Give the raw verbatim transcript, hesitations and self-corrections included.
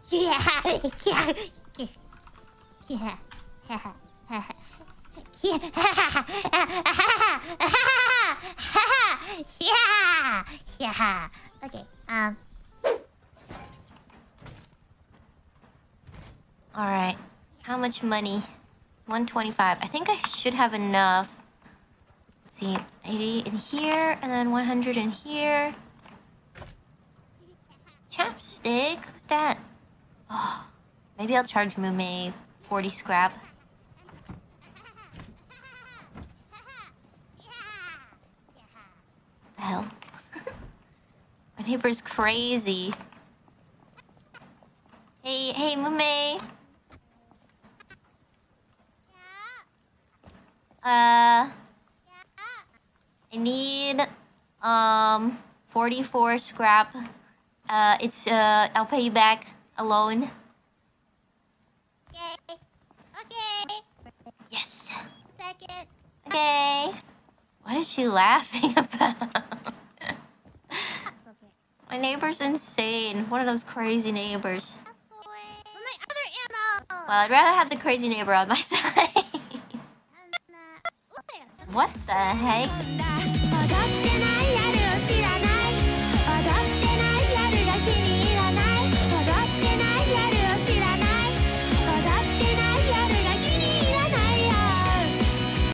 Okay, um... Alright, how much money? one twenty-five. I think I should have enough. Let's see, eighty in here, and then one hundred in here. Chapstick? Who's that? Oh, maybe I'll charge Mumei forty scrap. What the hell? My neighbor's crazy. Hey, hey, Mumei. Uh, I need um forty-four scrap. Uh, it's uh, I'll pay you back alone. Okay. Okay. Yes. Second. Okay. What is she laughing about? My neighbor's insane. One of those crazy neighbors. Well, I'd rather have the crazy neighbor on my side. What the heck?